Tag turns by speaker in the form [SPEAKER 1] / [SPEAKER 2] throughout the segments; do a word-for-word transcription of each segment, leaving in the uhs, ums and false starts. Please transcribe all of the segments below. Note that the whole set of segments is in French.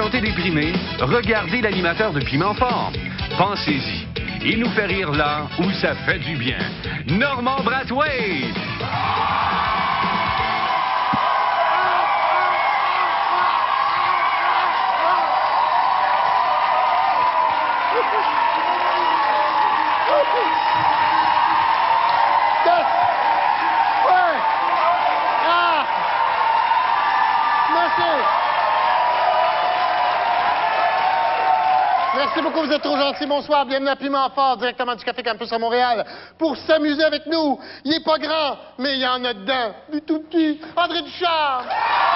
[SPEAKER 1] sentez déprimé, regardez l'animateur de Piment Fort. Pensez-y. Il nous fait rire là où ça fait du bien. Normand Brathwaite!
[SPEAKER 2] Merci beaucoup, vous êtes trop gentils. Bonsoir, bienvenue à Piment Fort, directement du Café Campus à Montréal, pour s'amuser avec nous. Il est pas grand, mais il y en a dedans. Du tout petit, André Ducharme.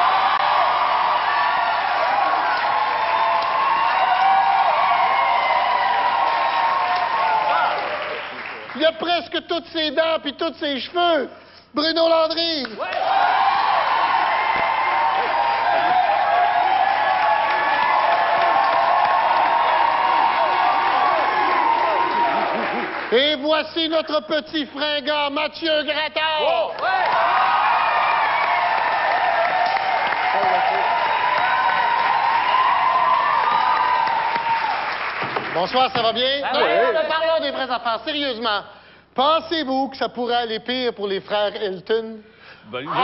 [SPEAKER 2] Il a presque toutes ses dents puis tous ses cheveux. Bruno Landry. Ouais. Et voici notre petit fringant, Mathieu Graton. Oh, ouais. Bonsoir, ça va bien?
[SPEAKER 3] Ah, oui.
[SPEAKER 2] Parlons des vraies affaires. Sérieusement, pensez-vous que ça pourrait aller pire pour les frères Hilton?
[SPEAKER 3] Bonne idée.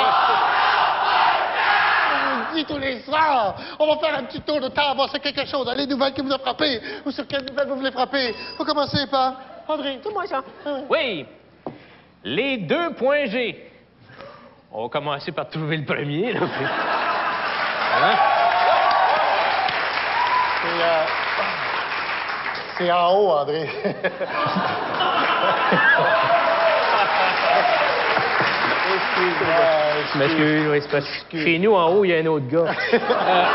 [SPEAKER 2] Je vous le dis tous les soirs. On va faire un petit tour de temps, voir si quelque chose. Les nouvelles qui vous a frappé ou sur quelles nouvelles vous voulez frapper. Faut commencer par André. C'est moi ça.
[SPEAKER 3] Oui. Les deux points G. On va commencer par trouver le premier. Là. Hein?
[SPEAKER 2] C'est, euh... C'est en haut, André.
[SPEAKER 3] Je m'excuse, oui, c'est parce que chez nous, en haut, il y a un autre gars. euh...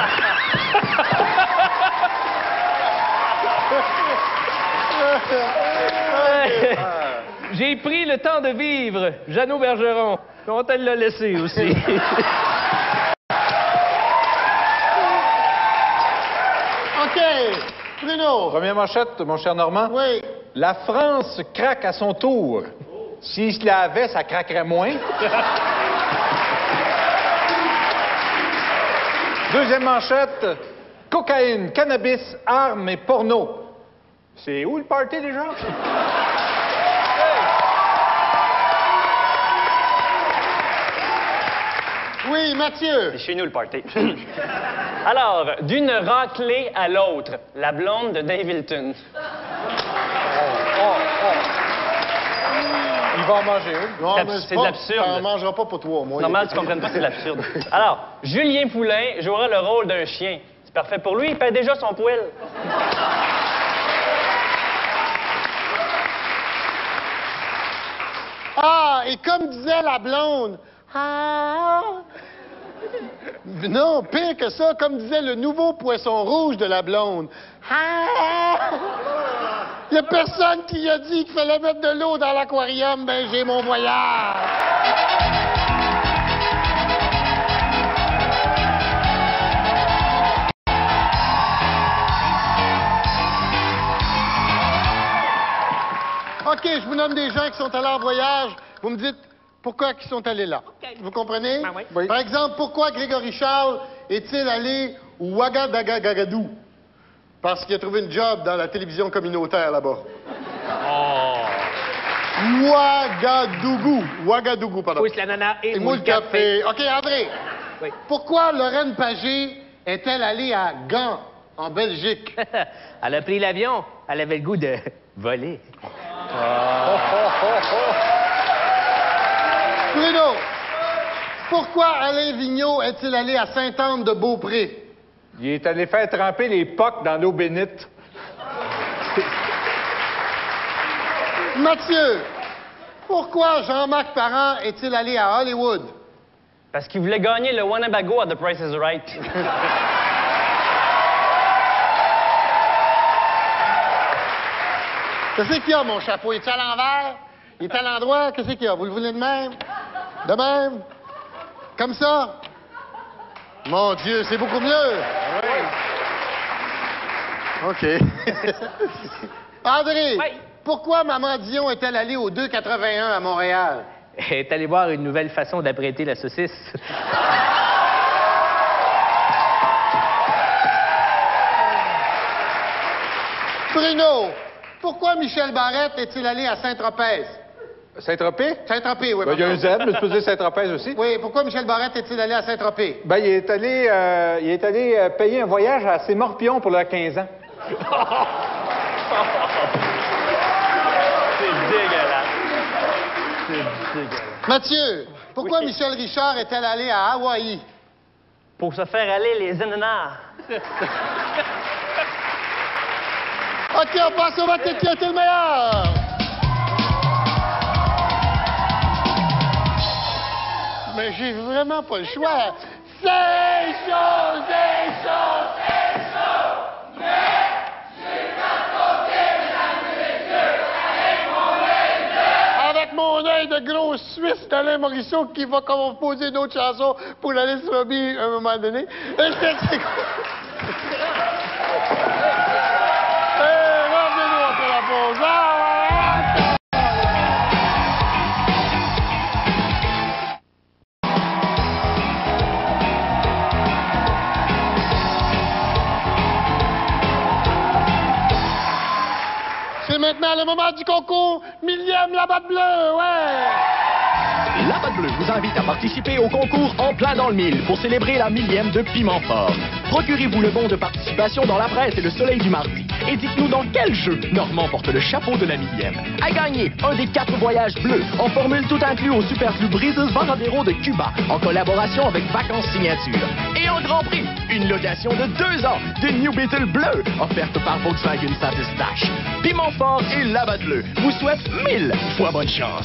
[SPEAKER 3] J'ai pris le temps de vivre, Jeannot Bergeron. On te l'a laissé aussi.
[SPEAKER 2] OK. Bruno.
[SPEAKER 4] Première manchette, mon cher Normand.
[SPEAKER 2] Oui.
[SPEAKER 4] La France craque à son tour. S'il se lavait, ça craquerait moins. Deuxième manchette. Cocaïne, cannabis, armes et porno. C'est où le party déjà?
[SPEAKER 2] Oui, Mathieu.
[SPEAKER 5] C'est chez nous le party. Alors, d'une raclée à l'autre, la blonde de Dave Hilton.
[SPEAKER 4] Oh, oh, oh. Il va en manger une.
[SPEAKER 2] Non,
[SPEAKER 5] C'est
[SPEAKER 2] mais
[SPEAKER 5] c'est
[SPEAKER 2] pas-
[SPEAKER 5] de l'absurde.
[SPEAKER 2] T'en mangeras pas pour toi, moi.
[SPEAKER 5] Normal, tu comprennes pas, c'est de l'absurde. Alors, Julien Poulain jouera le rôle d'un chien. C'est parfait pour lui, il paie déjà son poil.
[SPEAKER 2] Ah, et comme disait la blonde. Ah. Non, pire que ça, comme disait le nouveau poisson rouge de la blonde. Ah. Il n'y a personne qui a dit qu'il fallait mettre de l'eau dans l'aquarium. Ben, j'ai mon voyage. OK, je vous nomme des gens qui sont allés en voyage. Vous me dites pourquoi ils sont allés là.
[SPEAKER 3] Okay.
[SPEAKER 2] Vous comprenez?
[SPEAKER 3] Ben oui.
[SPEAKER 4] Oui.
[SPEAKER 2] Par exemple, pourquoi Grégory Charles est-il allé au Ouagadougou? Parce qu'il a trouvé une job dans la télévision communautaire là-bas.
[SPEAKER 3] Oh.
[SPEAKER 2] Ouagadougou. Ouagadougou, pardon.
[SPEAKER 3] Pousse la nana et,
[SPEAKER 2] Et moi, le café. OK, André.
[SPEAKER 3] Oui.
[SPEAKER 2] Pourquoi Lorraine Pagé est-elle allée à Gand, en Belgique?
[SPEAKER 3] Elle a pris l'avion. Elle avait le goût de voler.
[SPEAKER 2] Bruno, pourquoi Alain Vigneault est-il allé à Sainte-Anne-de-Beaupré?
[SPEAKER 4] Il est allé faire tremper les pocs dans l'eau bénite.
[SPEAKER 2] Mathieu, pourquoi Jean-Marc Parent est-il allé à Hollywood?
[SPEAKER 5] Parce qu'il voulait gagner le Winnebago à The Price is Right.
[SPEAKER 2] Qu'est-ce qu'il y a, mon chapeau? Il est à l'envers? Il est à l'endroit? Qu'est-ce qu'il y a? Vous le voulez de même? De même? Comme ça? Mon Dieu, c'est beaucoup mieux! Oui. OK. André,
[SPEAKER 3] Oui.
[SPEAKER 2] pourquoi Maman Dion est-elle allée au deux quatre-vingt-un à Montréal?
[SPEAKER 3] Elle est allée voir une nouvelle façon d'apprêter la saucisse.
[SPEAKER 2] Bruno, pourquoi Michel Barrette est-il allé à Saint-Tropez?
[SPEAKER 4] Saint-Tropez?
[SPEAKER 2] Saint-Tropez, oui.
[SPEAKER 4] Ben, il y a un
[SPEAKER 2] pardon.
[SPEAKER 4] Z, mais je peux dire Saint-Tropez aussi.
[SPEAKER 2] Oui, pourquoi Michel Barrette est-il allé à Saint-Tropez?
[SPEAKER 4] Ben, il est allé, euh, il est allé euh, payer un voyage à ses morpions pour leurs quinze ans.
[SPEAKER 5] C'est dégueulasse. C'est dégueulasse.
[SPEAKER 2] Mathieu, pourquoi
[SPEAKER 5] Oui.
[SPEAKER 2] Michel Richard est-elle allé à Hawaï?
[SPEAKER 5] Pour se faire aller les ananas.
[SPEAKER 2] OK, on passe au vote qui a été le meilleur. Mais j'ai vraiment pas le choix. C'est chaud, c'est chaud, c'est chaud. Mais j'ai pas compté, mesdames et messieurs, avec mon œil de... Avec mon œil de gros Suisse d'Alain Morisseau qui va composer d'autres chansons pour la liste Robbie à un moment donné. Et je sais que c'est quoi. Eh, revenez-nous après la pause. Ah, ouais. C'est maintenant le moment du concours. Millième la batte bleue, ouais!
[SPEAKER 6] La Batte Bleue vous invite à participer au concours En plein dans le mille pour célébrer la millième de Piment Fort. Procurez-vous le bon de participation dans la presse et le soleil du mardi. Et dites-nous dans quel jeu Normand porte le chapeau de la millième. À gagner un des quatre voyages bleus en formule tout inclus au Superflu Breezes Varadero de Cuba en collaboration avec Vacances Signature. Et en grand prix, une location de deux ans de New Beetle bleu offerte par Volkswagen Satisfache. Piment Fort et La Batte Bleue vous souhaitent mille fois bonne chance.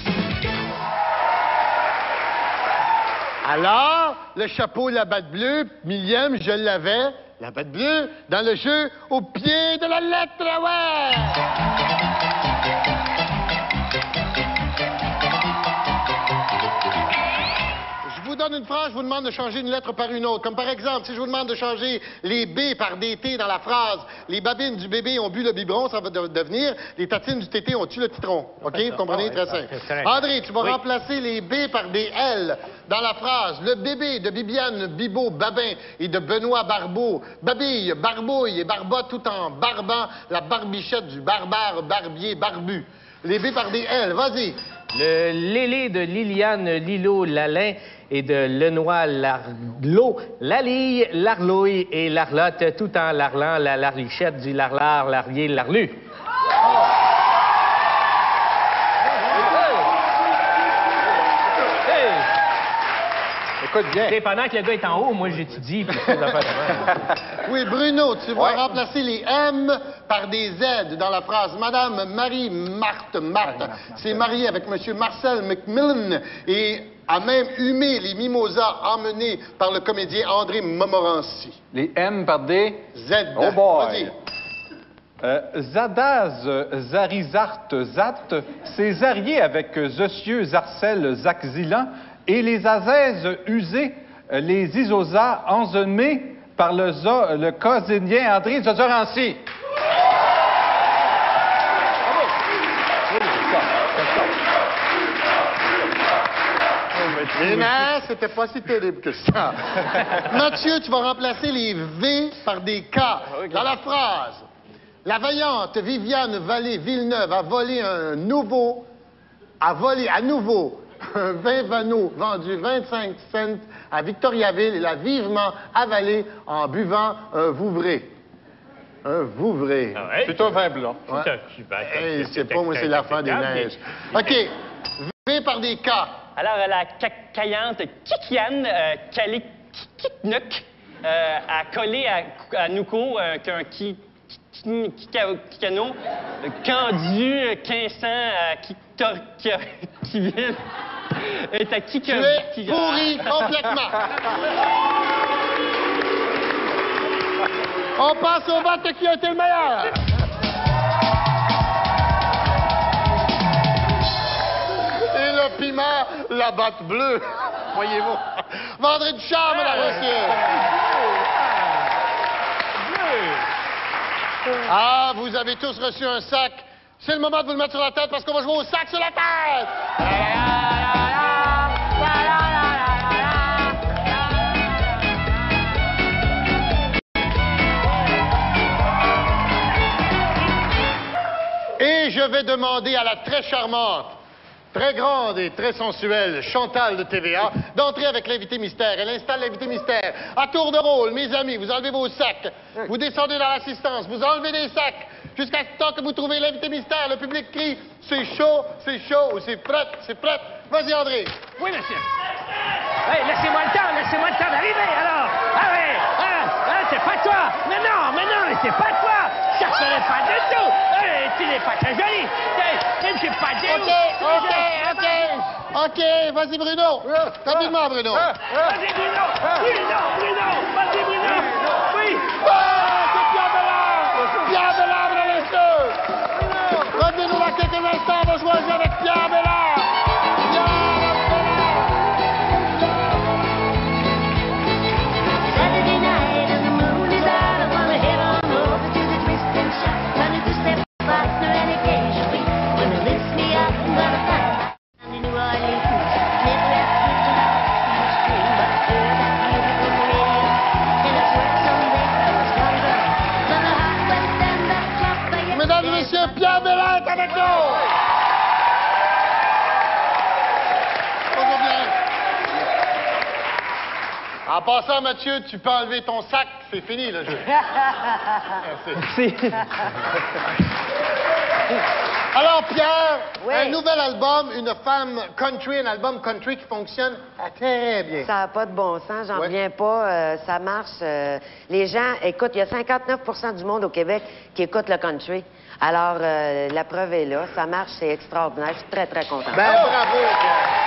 [SPEAKER 2] Alors, le chapeau, la batte bleue, millième, je l'avais. La batte bleue, dans le jeu, au pied de la lettre, ouais! Je vous donne une phrase, je vous demande de changer une lettre par une autre. Comme par exemple, si je vous demande de changer les B par des T dans la phrase, les babines du bébé ont bu le biberon, ça va de- devenir les tatines du tété ont tué le citron. OK? Vous comprenez? Très simple. André, tu vas
[SPEAKER 3] Oui.
[SPEAKER 2] remplacer les B par des L dans la phrase. Le bébé de Bibiane Bibo Babin et de Benoît Barbeau babille, barbouille et barbote tout en barbant la barbichette du barbare barbier barbu. Les B par des L, vas-y.
[SPEAKER 3] Le Lélé de Liliane Lilo Lalin et de Lenoir Larlot, Lalille, Larlouille et Larlotte, tout en larlant la larlichette du larlar, larlier, larlu. Hey!
[SPEAKER 4] Écoute bien.
[SPEAKER 3] C'est pendant que le gars est en haut, moi j'étudie. Puis je fais des affaires de même.
[SPEAKER 2] Oui, Bruno, tu vas
[SPEAKER 4] Ouais.
[SPEAKER 2] remplacer les M par des Z dans la phrase. Madame Marie-Marthe Marthe s'est mariée avec Monsieur Marcel McMillan et a même humé les mimosas emmenés par le comédien André Montmorency.
[SPEAKER 4] Les M par des...
[SPEAKER 2] Z.
[SPEAKER 4] Oh boy.
[SPEAKER 2] Vas-y.
[SPEAKER 4] Euh, Zadaz, Zarizart, Zat, s'est zarié avec Zosieux, Zarcel, Zaxilan et les azèzes usés, euh, les isosas enzemés par le, zo, le casinien André Zozorancy.
[SPEAKER 2] Et non, c'était pas si terrible que ça. Mathieu, tu vas remplacer les V par des K dans la phrase. La vaillante Viviane Vallée-Villeneuve a volé un nouveau... a volé à nouveau un vin Vano vendu vingt-cinq cents à Victoriaville et l'a vivement avalé en buvant un Vouvray. Un Vouvray.
[SPEAKER 3] Ah ouais?
[SPEAKER 4] C'est un vin blanc.
[SPEAKER 2] Ouais.
[SPEAKER 3] C'est un super-
[SPEAKER 2] Hey, c'est pas moi, c'est la fin des neiges. OK. V par des K.
[SPEAKER 5] Alors, euh, la cacaillante Kikiane euh, Kali Kiknuk euh, a collé à, à Nouko euh, qu'un ki, ki- ki- Kikano euh, Candu euh, quinze cents à Kiktor qui, qui vient est à qui
[SPEAKER 2] Tu es pourri complètement. On passe au vote qui a été le meilleur. Et le piment, la batte bleue. Voyez-vous. Vendredi du charme, mesdames et messieurs. Ah, vous avez tous reçu un sac. C'est le moment de vous le mettre sur la tête parce qu'on va jouer au sac sur la tête. vais demander à la très charmante, très grande et très sensuelle Chantal de T V A d'entrer avec l'invité mystère. Elle installe l'invité mystère. À tour de rôle, mes amis, vous enlevez vos sacs. Vous descendez dans l'assistance, vous enlevez des sacs. Jusqu'à ce temps que vous trouvez l'invité mystère, le public crie « C'est chaud, c'est chaud » ou « C'est prêt, c'est prêt ». Vas-y, André.
[SPEAKER 3] Oui, monsieur. Hey, laissez-moi le temps, laissez-moi le temps d'arriver, alors. Ah oui, ah, ah, c'est pas toi. Mais non, mais non, mais c'est pas toi. Ça ne serait pas du tout. Hey, tu n'es pas très joli. Tu ne sais pas du tout.
[SPEAKER 2] OK, OK, OK. OK, vas-y, Bruno. Rapidement, Bruno.
[SPEAKER 3] Vas-y, Bruno. Bruno, Bruno. Vas-y, Bruno. Oui.
[SPEAKER 2] Ah, c'est Pierre Bellard. Pierre Bellard, dans l'instant. Revenez-nous dans quelques instants, on va jouer avec Pierre Bellard.
[SPEAKER 7] Saturday night and the moon is out. I wanna head on over to the twist and shout. Running two step partner and occasionally when it lifts me up, I'm gonna find out in New Orleans. Never left me to love the stream, but I heard that music on the radio. And I swear someday I was gonna go. Then the heart went down that clock by your
[SPEAKER 2] Mesdames et messieurs, Pierre Bellard est avec nous. Bonjour, bien. En passant, Mathieu, tu peux enlever ton sac, c'est fini le jeu. Merci. Alors, Pierre,
[SPEAKER 8] Oui.
[SPEAKER 2] un nouvel album, une femme country, un album country qui fonctionne très bien.
[SPEAKER 8] Ça n'a pas de bon sens, j'en
[SPEAKER 2] Ouais.
[SPEAKER 8] reviens pas. euh, ça marche. euh, les gens, écoute, il y a cinquante-neuf pour cent du monde au Québec qui écoute le country. Alors, euh, la preuve est là. Ça marche, c'est extraordinaire. Je suis très, très contente.
[SPEAKER 2] Ben, bravo, Pierre.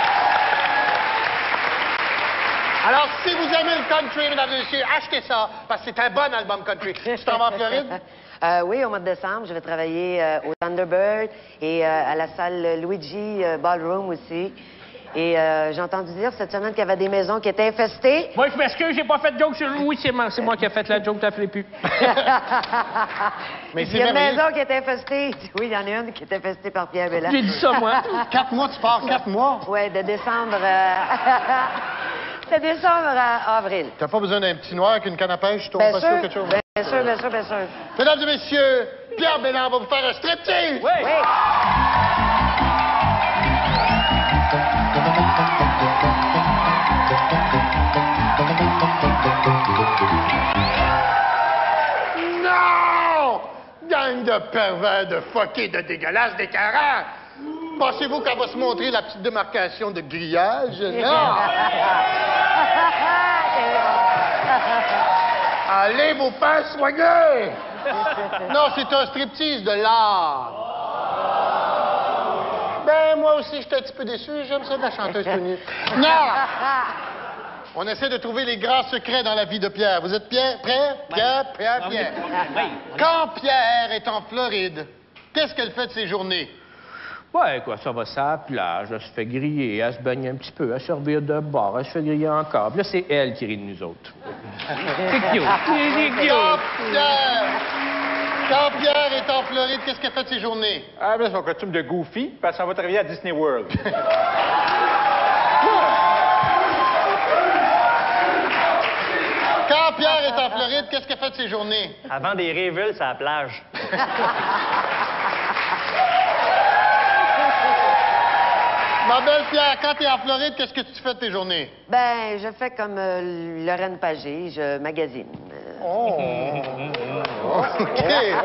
[SPEAKER 2] Alors, si vous aimez le country, mesdames et messieurs, achetez ça, parce que c'est un bon album country. Tu t'en vas en Floride?
[SPEAKER 8] Euh, oui, au mois de décembre, je vais travailler euh, au Thunderbird et euh, à la salle Luigi euh, Ballroom aussi. Et euh, j'ai entendu dire cette semaine qu'il y avait des maisons qui étaient infestées.
[SPEAKER 3] Moi, je m'excuse, j'ai pas fait de joke sur Louis, c'est moi, c'est moi qui ai fait la joke, t'as fait plus.
[SPEAKER 2] Mais
[SPEAKER 8] Il
[SPEAKER 2] c'est
[SPEAKER 8] y a une
[SPEAKER 2] merveilleux.
[SPEAKER 8] maison qui est infestée. Oui, il y en a une qui est infestée par Pierre Bellard.
[SPEAKER 3] J'ai dit ça, moi.
[SPEAKER 2] Quatre mois, tu pars quatre mois.
[SPEAKER 8] Oui, de décembre... euh, de décembre à avril.
[SPEAKER 2] T'as pas besoin d'un petit noir avec une canne à pêche, ton
[SPEAKER 8] Bien
[SPEAKER 2] pas
[SPEAKER 8] sûr,
[SPEAKER 2] sûr quelque chose?
[SPEAKER 8] bien sûr, bien sûr, bien sûr.
[SPEAKER 2] Mesdames et messieurs, Pierre Bellard va vous faire un striptease!
[SPEAKER 3] Oui.
[SPEAKER 8] Oui.
[SPEAKER 2] Non! Gang de pervers, de fuckés, de dégueulasses, d'écœurants! Pensez-vous qu'elle va se montrer la petite démarcation de grillage? Non! Allez vous faire soigner! Non, c'est un striptease de l'art. Ben, moi aussi, j'étais un petit peu déçu. J'aime ça de la chanteuse connue. Non! On essaie de trouver les grands secrets dans la vie de Pierre. Vous êtes Pierre, prêt? Pierre, Pierre, Pierre. Quand Pierre est en Floride, qu'est-ce qu'elle fait de ses journées?
[SPEAKER 3] Ouais, quoi, ça va ça à la plage, elle se fait griller, elle se baigne un petit peu, elle se servir de bar, elle se fait griller encore. Puis là, c'est elle qui rit de nous autres. C'est cute. C'est cute.
[SPEAKER 2] Quand Pierre... Quand Pierre est en Floride, qu'est-ce qu'elle fait de ses journées?
[SPEAKER 4] Ah, ben, son costume de Goofy, parce qu'on va travailler à Disney World.
[SPEAKER 2] Quand Pierre est en Floride, qu'est-ce qu'elle fait de ses journées?
[SPEAKER 5] Avant des révulses à la plage.
[SPEAKER 2] Ma belle Pierre, quand t'es en Floride, qu'est-ce que tu fais de tes journées?
[SPEAKER 8] Ben, je fais comme euh, Lorraine Pagé, je magasine. Euh,
[SPEAKER 2] Oh! OK.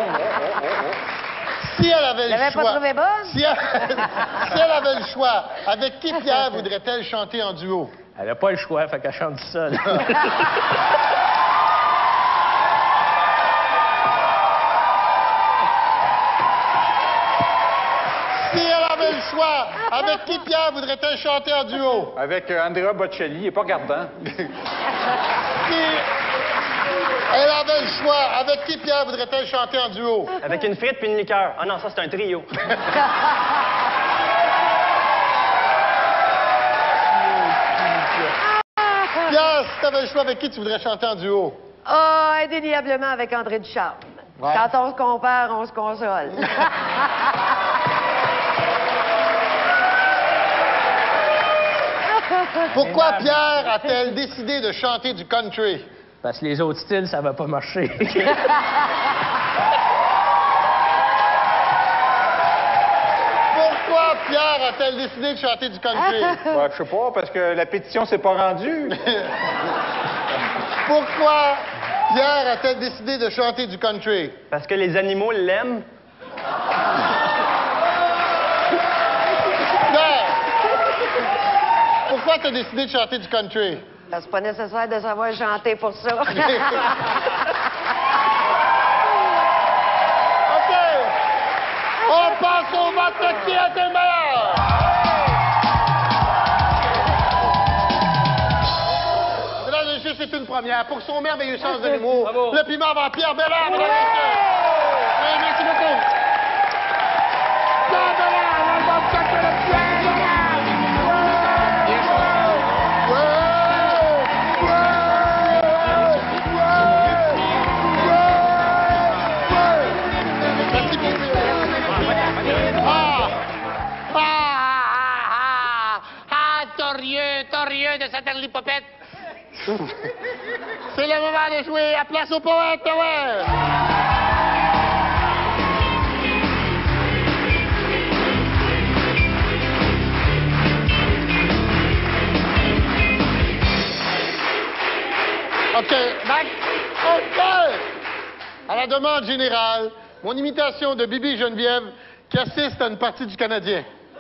[SPEAKER 2] Si elle avait le
[SPEAKER 8] L'avais
[SPEAKER 2] choix...
[SPEAKER 8] pas trouvé bonne?
[SPEAKER 2] Si elle... si elle avait le choix, avec qui Pierre voudrait-elle chanter en duo?
[SPEAKER 3] Elle n'a pas le choix, fait qu'elle chante seule.
[SPEAKER 2] Si elle avait le choix, avec qui Pierre voudrait-elle chanter en duo?
[SPEAKER 4] Avec euh, Andrea Bocelli, il est pas regardant.
[SPEAKER 2] Si elle avait le choix, avec qui Pierre voudrait-elle chanter en duo?
[SPEAKER 5] Avec une frite puis une liqueur. Ah non, ça, c'est un trio.
[SPEAKER 2] Pierre, si tu avais le choix, avec qui tu voudrais chanter en duo?
[SPEAKER 8] Ah, indéniablement avec André Ducharme.
[SPEAKER 2] Ouais.
[SPEAKER 8] Quand on se compare, on se console.
[SPEAKER 2] Pourquoi Pierre a-t-elle décidé de chanter du country?
[SPEAKER 3] Parce que les autres styles, ça va pas marcher.
[SPEAKER 2] Pourquoi Pierre a-t-elle décidé de chanter du country?
[SPEAKER 4] Ouais, je sais pas, parce que la pétition s'est pas rendue.
[SPEAKER 2] Pourquoi Pierre a-t-elle décidé de chanter du country?
[SPEAKER 5] Parce que les animaux l'aiment.
[SPEAKER 2] Pierre! Pourquoi t'as décidé de chanter du country?
[SPEAKER 8] C'est pas nécessaire de savoir chanter pour ça.
[SPEAKER 2] OK. On passe au vote de qui a été le meilleur? Mesdames et messieurs, c'est une première. Pour son merveilleux sens de l'humour, le piment va Pierre Bellard, mesdames et messieurs. Oui, merci beaucoup. Pierre Bellard, l'album Chaque de Pierre Bellard. Merci beaucoup. Ah! Ah! Ah! Ah! Torieux, torieux de Saint-Herlipopette. C'est le moment de jouer à place au poète, ouais! OK, back. OK! À la demande générale, mon imitation de Bibi Geneviève qui assiste à une partie du Canadien.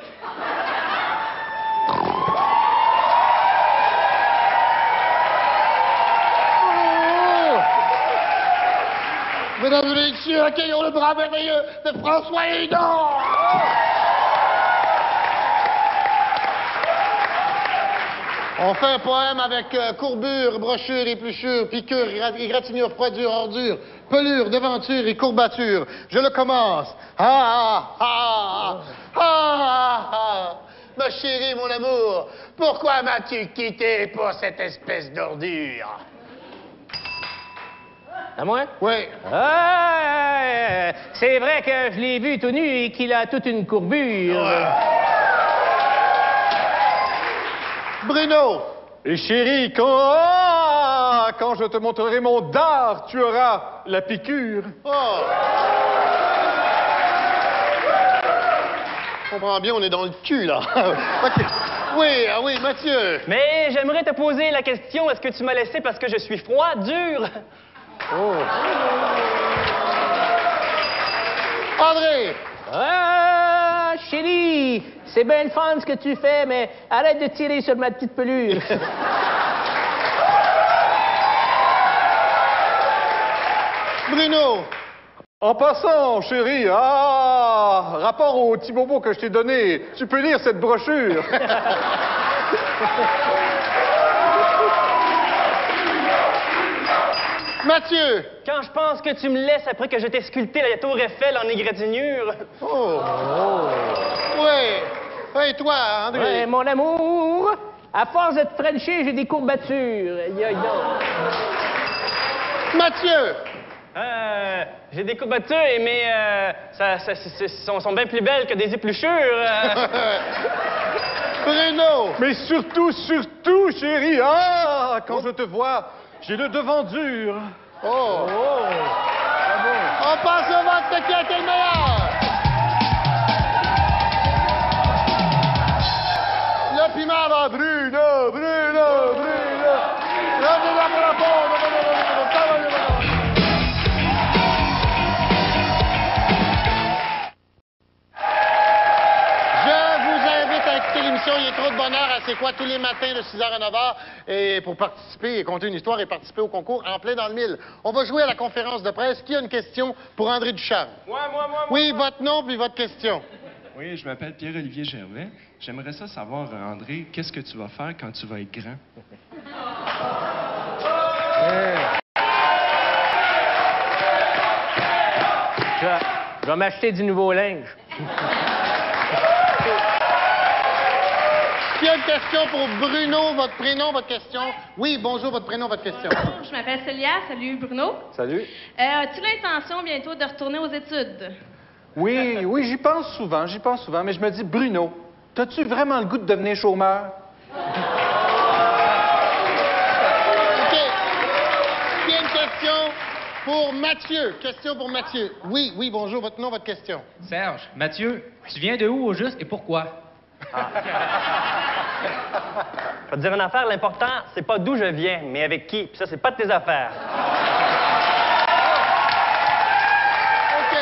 [SPEAKER 2] Oh! Mesdames et messieurs, accueillons le bras merveilleux de François Hédon! On fait un poème avec euh, courbure, brochure, épluchure, piqûre, égra- égratignure, froidure, ordure, pelure, devanture et courbature. Je le commence. Ah, ah, ah, ah, ah, ah. Ma chérie, mon amour, pourquoi m'as-tu quitté pour cette espèce d'ordure?
[SPEAKER 3] À moi?
[SPEAKER 2] Oui.
[SPEAKER 3] Ah, euh, c'est vrai que je l'ai vu tout nu et qu'il a toute une courbure.
[SPEAKER 2] Ouais. Bruno.
[SPEAKER 4] Et chérie, quand, ah, quand je te montrerai mon dard, tu auras la piqûre.
[SPEAKER 2] Oh. Je comprends bien, on est dans le cul, là. OK. Oui, ah oui, Mathieu.
[SPEAKER 5] Mais j'aimerais te poser la question, est-ce que tu m'as laissé parce que je suis froid, dur?
[SPEAKER 2] Oh. André.
[SPEAKER 3] Ah, chérie, c'est bien le fun ce que tu fais, mais arrête de tirer sur ma petite pelure.
[SPEAKER 2] Bruno.
[SPEAKER 4] En passant, chérie, ah, rapport au petit bobo que je t'ai donné, tu peux lire cette brochure.
[SPEAKER 2] Mathieu.
[SPEAKER 5] Quand je pense que tu me laisses après que je t'ai sculpté la tour Eiffel en égratignure.
[SPEAKER 2] Oh. Oui. Et toi, André?
[SPEAKER 3] Ouais, mon amour, à force de te frencher, j'ai des courbatures. Aïe, aïe, donc.
[SPEAKER 2] Mathieu.
[SPEAKER 5] Euh, j'ai des courbatures, mais euh, ça, ça, c'est- sont, sont bien plus belles que des épluchures. euh.
[SPEAKER 2] Bruno.
[SPEAKER 4] Mais surtout, surtout, chérie, ah, quand je te vois, j'ai le devant dur.
[SPEAKER 2] Oh. On passe au vote de qui a été le meilleur. Le piment va Bruno, Bruno, Bruno. Bruno pour la porte. L'émission, il est trop de bonheur à C'est quoi tous les matins de six heures à neuf heures et pour participer et compter une histoire et participer au concours en plein dans le mille. On va jouer à la conférence de presse. Qui a une question pour André Ducharme?
[SPEAKER 5] Moi, moi, moi,
[SPEAKER 2] Oui, votre nom puis votre question.
[SPEAKER 9] Oui, je m'appelle Pierre-Olivier Gervais. J'aimerais ça savoir, euh, André, qu'est-ce que tu vas faire quand tu vas être grand?
[SPEAKER 3] Je vais, je vais m'acheter du nouveau linge.
[SPEAKER 2] Qui a une question pour Bruno, votre prénom, votre question? Oui, bonjour, votre prénom, votre question.
[SPEAKER 10] Bonjour, je m'appelle Célia. Salut, Bruno.
[SPEAKER 4] Salut.
[SPEAKER 10] Euh, as-tu l'intention bientôt de retourner aux études?
[SPEAKER 4] Oui, oui, j'y pense souvent, j'y pense souvent, mais je me dis, Bruno, t'as-tu vraiment le goût de devenir chômeur?
[SPEAKER 2] OK. Qui a une question Pour Mathieu. Question pour Mathieu. Oui, oui, bonjour. Votre nom, votre question.
[SPEAKER 11] Serge, Mathieu, tu viens de où au juste et pourquoi?
[SPEAKER 5] Ah. Je vais te dire une affaire, l'important, c'est pas d'où je viens, mais avec qui. Puis ça, c'est pas de tes affaires.
[SPEAKER 2] OK.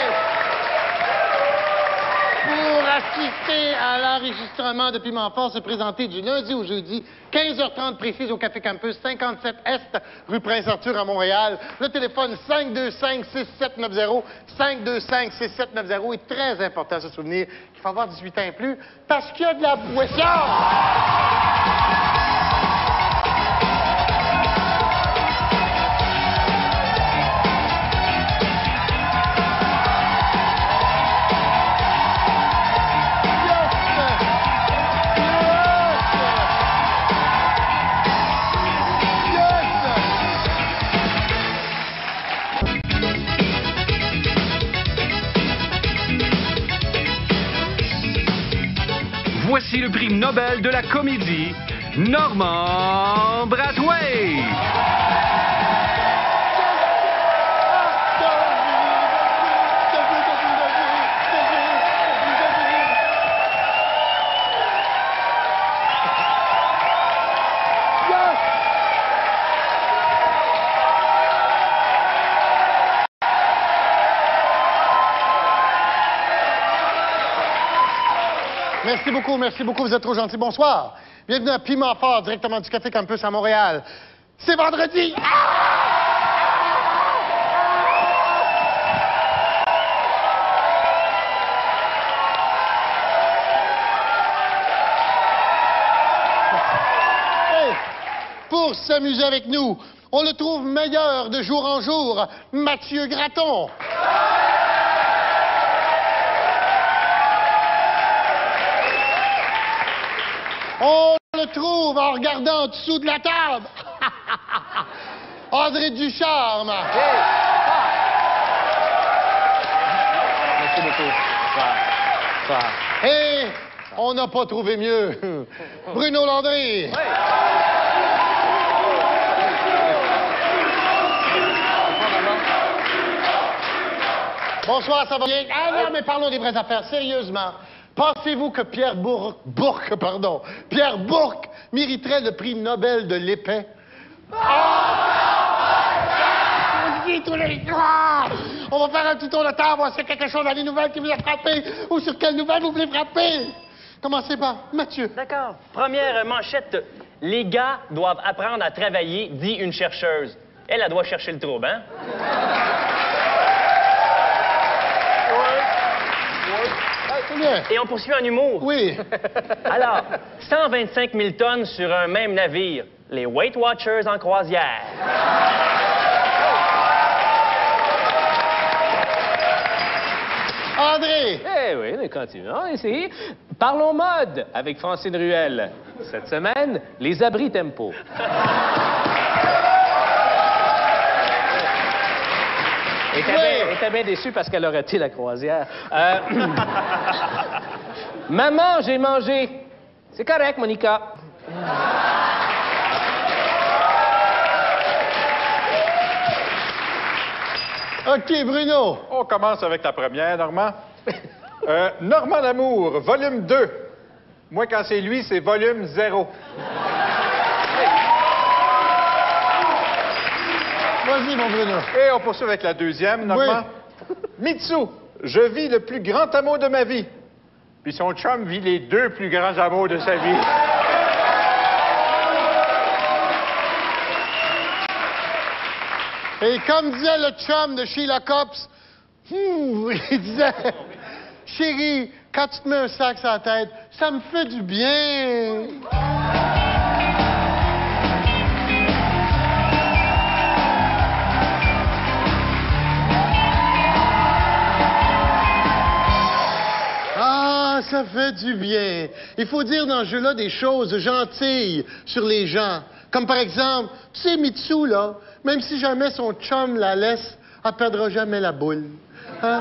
[SPEAKER 2] Pour assister à l'enregistrement de Piment Fort, se présenter du lundi au jeudi, quinze heures trente précise au Café Campus, cinquante-sept Est, rue Prince-Arthur à Montréal. Le téléphone cinq deux cinq, six sept neuf zéro, cinq deux cinq, six sept neuf zéro. Il est très important de se souvenir qu'il faut avoir dix-huit ans et plus parce qu'il y a de la boisson.
[SPEAKER 1] Voici le prix Nobel de la comédie, Normand Brathwaite.
[SPEAKER 2] Merci beaucoup, merci beaucoup, vous êtes trop gentils. Bonsoir. Bienvenue à Piment Fort, directement du Café Campus à Montréal. C'est vendredi! Hey, pour s'amuser avec nous, on le trouve meilleur de jour en jour, Mathieu Gratton. On le trouve en regardant en dessous de la table. André Ducharme. Hey. Ah.
[SPEAKER 3] Merci beaucoup. Ça, ça.
[SPEAKER 2] Et on n'a pas trouvé mieux. Bruno Landry. Oui. Bonsoir, ça va bien? Ah non, mais parlons des vraies affaires, sérieusement. Pensez-vous que Pierre Bourque, Bourque, pardon, Pierre Bourque mériterait le prix Nobel de l'épais? On dit tous les soirs! On va faire un petit tour de table, voir s'il y a quelque chose dans les nouvelles qui vous a frappé, ou sur quelle nouvelle vous voulez frapper. Commencez par Mathieu.
[SPEAKER 5] D'accord. Première manchette. Les gars doivent apprendre à travailler, dit une chercheuse. Elle, elle doit chercher le trouble, hein? Et on poursuit en humour.
[SPEAKER 2] Oui.
[SPEAKER 5] Alors, cent vingt-cinq mille tonnes sur un même navire. Les Weight Watchers en croisière.
[SPEAKER 2] André!
[SPEAKER 3] Eh oui, nous continuons ici. Parlons mode avec Francine Ruel. Cette semaine, les abris tempo. Elle était,
[SPEAKER 2] Oui.
[SPEAKER 3] bien, elle était bien déçue parce qu'elle a raté la croisière. Euh... Maman, j'ai mangé. C'est correct, Monica.
[SPEAKER 2] OK, Bruno.
[SPEAKER 4] On commence avec la première, Normand. Euh, Normand Lamour, volume deux. Moi, quand c'est lui, c'est volume zéro.
[SPEAKER 2] Vas-y, mon Bruno.
[SPEAKER 4] Et on poursuit avec la deuxième, Normand. Oui. Mitsu, je vis le plus grand amour de ma vie. Puis son chum vit les deux plus grands amours de sa vie.
[SPEAKER 2] Et comme disait le chum de Sheila Copps, hmm, il disait, chérie, quand tu te mets un sac sur la tête, ça me fait du bien. Ah, ça fait du bien. Il faut dire dans ce jeu-là des choses gentilles sur les gens. Comme par exemple, tu sais, Mitsu, là, même si jamais son chum la laisse, elle perdra jamais la boule. Hein?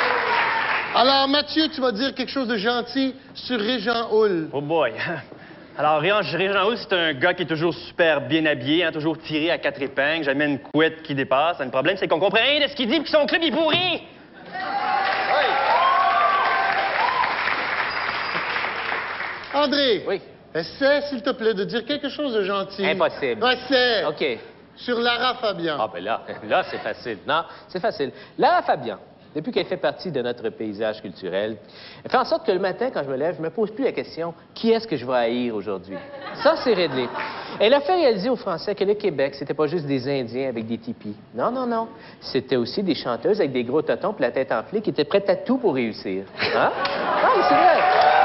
[SPEAKER 2] Alors, Mathieu, tu vas dire quelque chose de gentil sur Régent Hull.
[SPEAKER 5] Oh boy. Alors, Régent Hall, c'est un gars qui est toujours super bien habillé, hein, toujours tiré à quatre épingles, jamais une couette qui dépasse. Le problème, c'est qu'on comprend rien de ce qu'il dit, puis son club est pourri!
[SPEAKER 2] André!
[SPEAKER 3] Oui.
[SPEAKER 2] Essaie, s'il te plaît, de dire quelque chose de gentil.
[SPEAKER 3] Impossible.
[SPEAKER 2] Essaie!
[SPEAKER 3] OK.
[SPEAKER 2] Sur Lara Fabian.
[SPEAKER 3] Ah, ben là, là, c'est facile. Non, c'est facile. Lara Fabian, depuis qu'elle fait partie de notre paysage culturel, elle fait en sorte que le matin, quand je me lève, je me pose plus la question « Qui est-ce que je vais haïr aujourd'hui? » Ça, c'est réglé. Elle a fait réaliser aux Français que le Québec, c'était pas juste des Indiens avec des tipis. Non, non, non. C'était aussi des chanteuses avec des gros totons et la tête enflée qui étaient prêtes à tout pour réussir. Hein? Non, mais c'est vrai.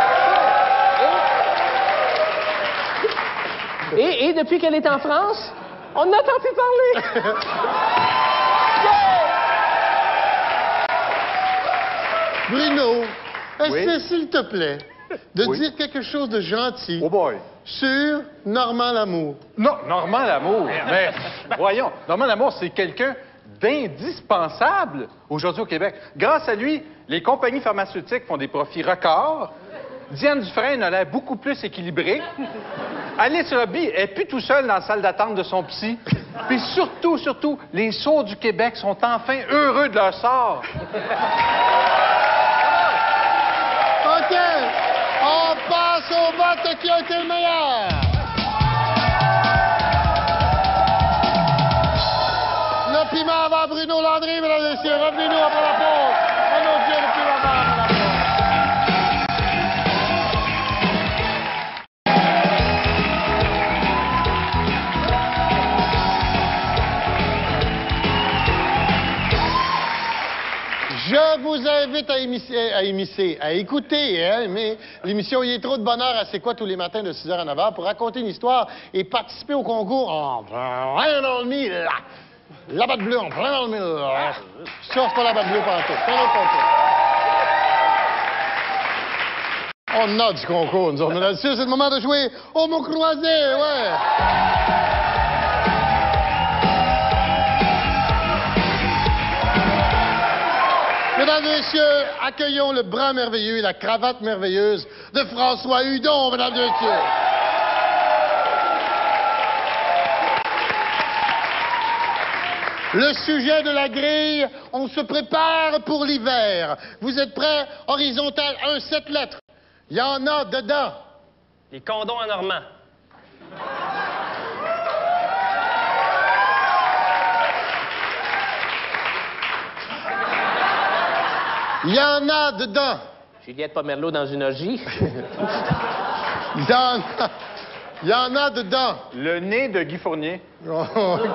[SPEAKER 3] Et, et, et depuis qu'elle est en France, on n'entend plus parler.
[SPEAKER 2] Bruno, essaie,
[SPEAKER 4] Oui?
[SPEAKER 2] s'il te plaît, de
[SPEAKER 4] Oui?
[SPEAKER 2] dire quelque chose de gentil
[SPEAKER 4] Oh boy!
[SPEAKER 2] sur Normand Lamour.
[SPEAKER 4] Non, Normand Lamour. Mais voyons, Normand Lamour, c'est quelqu'un d'indispensable aujourd'hui au Québec. Grâce à lui, les compagnies pharmaceutiques font des profits records. Diane Dufresne a l'air beaucoup plus équilibrée. Alice Robbie est plus tout seul dans la salle d'attente de son psy. Puis surtout, surtout, les sourds du Québec sont enfin heureux de leur sort.
[SPEAKER 2] OK, on passe au vote qui a été le meilleur. Le piment avant Bruno Landry, mesdames et messieurs. Revenez-nous après la pause. Oh mon Dieu, le piment avant la pause. Je vous invite à émisser, à, émisser, à écouter, hein, mais l'émission Il est trop de bonheur à C'est quoi tous les matins de six heures à neuf heures pour raconter une histoire et participer au concours en plein dans le mille. La batte bleue en plein dans le mille. Ça, c'est pas la batte bleue partout. C'est un autre concours. On a du concours, nous autres, mesdames et messieurs. C'est le moment de jouer au mot croisé, ouais. Mesdames et messieurs, accueillons le bras merveilleux et la cravate merveilleuse de François Hudon, mesdames et messieurs. Le sujet de la grille, on se prépare pour l'hiver. Vous êtes prêts? Horizontal un, sept lettres. Il y en a dedans.
[SPEAKER 5] Les condoms en normand.
[SPEAKER 2] Il y en a dedans.
[SPEAKER 3] Juliette Pomerleau dans une orgie.
[SPEAKER 2] Il y en a, il y en a dedans.
[SPEAKER 4] Le nez de Guy Fournier.
[SPEAKER 2] Non.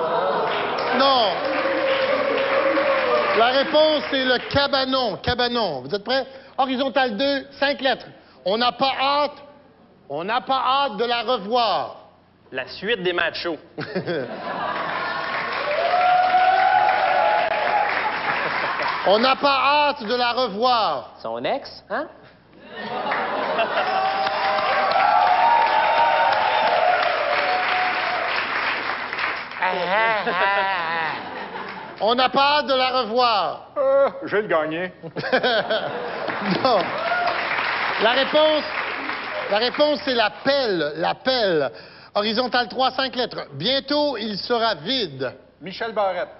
[SPEAKER 2] La réponse, c'est le cabanon. Cabanon. Vous êtes prêts? Horizontal deux, cinq lettres. On n'a pas hâte, on n'a pas hâte de la revoir.
[SPEAKER 5] La suite des machos.
[SPEAKER 2] On n'a pas hâte de la revoir.
[SPEAKER 3] Son ex, hein?
[SPEAKER 2] On n'a pas hâte de la revoir.
[SPEAKER 4] Euh, je vais le gagner.
[SPEAKER 2] Non. La réponse, la réponse, c'est la pelle. La pelle. Horizontal trois, cinq lettres. Bientôt, il sera vide.
[SPEAKER 4] Michel Barrette.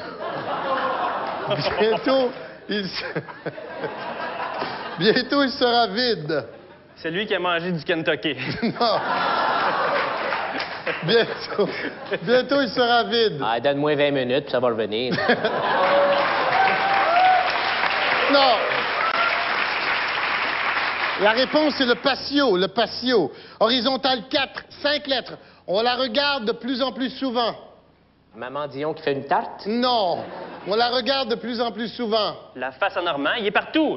[SPEAKER 2] Bientôt, il se... Bientôt, il sera vide.
[SPEAKER 5] C'est lui qui a mangé du Kentucky.
[SPEAKER 2] Non. Bientôt. Bientôt, il sera vide.
[SPEAKER 3] Ah, donne-moi vingt minutes, puis ça va revenir.
[SPEAKER 2] Non. La réponse, c'est le patio. Le patio. Horizontal quatre, cinq lettres. On la regarde de plus en plus souvent.
[SPEAKER 3] Maman Dion qui fait une tarte?
[SPEAKER 2] Non. On la regarde de plus en plus souvent.
[SPEAKER 5] La face en normand, il est partout.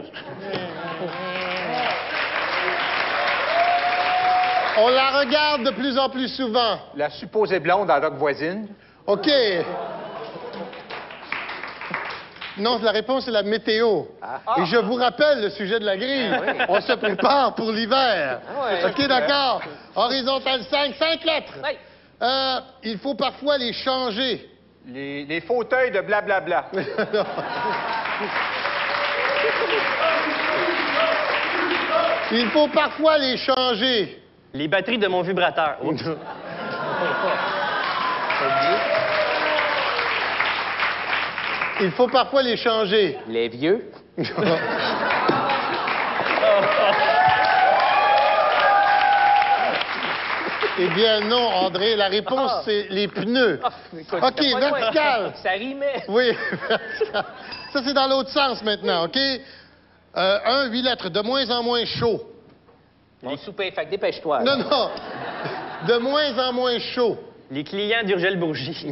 [SPEAKER 2] On la regarde de plus en plus souvent.
[SPEAKER 4] La supposée blonde à Rock voisine.
[SPEAKER 2] OK. Non, la réponse est la météo.
[SPEAKER 4] Ah.
[SPEAKER 2] Et je vous rappelle le sujet de la grille.
[SPEAKER 3] Ah oui.
[SPEAKER 2] On se prépare pour l'hiver.
[SPEAKER 3] Ah ouais.
[SPEAKER 2] OK, d'accord. Horizontal cinq, cinq lettres.
[SPEAKER 3] Oui.
[SPEAKER 2] Euh, il faut parfois les changer.
[SPEAKER 4] Les, les fauteuils de blablabla.
[SPEAKER 2] Il faut parfois les changer.
[SPEAKER 5] Les batteries de mon vibrateur. Oups.
[SPEAKER 2] Il faut parfois les changer.
[SPEAKER 3] Les vieux.
[SPEAKER 2] Eh bien, non, André. La réponse,
[SPEAKER 3] Ah.
[SPEAKER 2] c'est les pneus.
[SPEAKER 3] Ah, écoute,
[SPEAKER 2] OK,
[SPEAKER 3] c'était pas loin.
[SPEAKER 2] vertical.
[SPEAKER 3] Ça rimait.
[SPEAKER 2] Oui, vertical. Ça, c'est dans l'autre sens maintenant, OK? Euh, un, huit lettres, de moins en moins chaud.
[SPEAKER 3] Mon souper, fait que dépêche-toi.
[SPEAKER 2] Non,
[SPEAKER 3] là.
[SPEAKER 2] non. De moins en moins chaud.
[SPEAKER 5] Les clients d'Urgel Bourgie.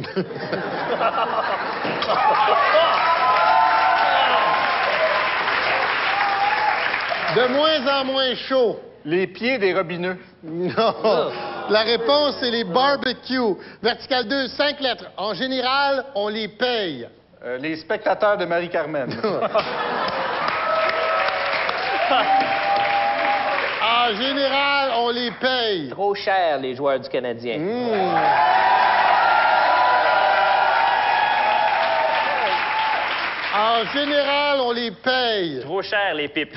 [SPEAKER 2] De moins en moins chaud.
[SPEAKER 4] Les pieds des robineux.
[SPEAKER 2] Non. La réponse, c'est les barbecues. Vertical deux, cinq lettres. En général, on les paye.
[SPEAKER 4] Euh, les spectateurs de Marie-Carmen.
[SPEAKER 2] En général, on les paye.
[SPEAKER 3] Trop cher, les joueurs du Canadien.
[SPEAKER 2] Mmh. En général, on les paye.
[SPEAKER 5] Trop cher, les pipes.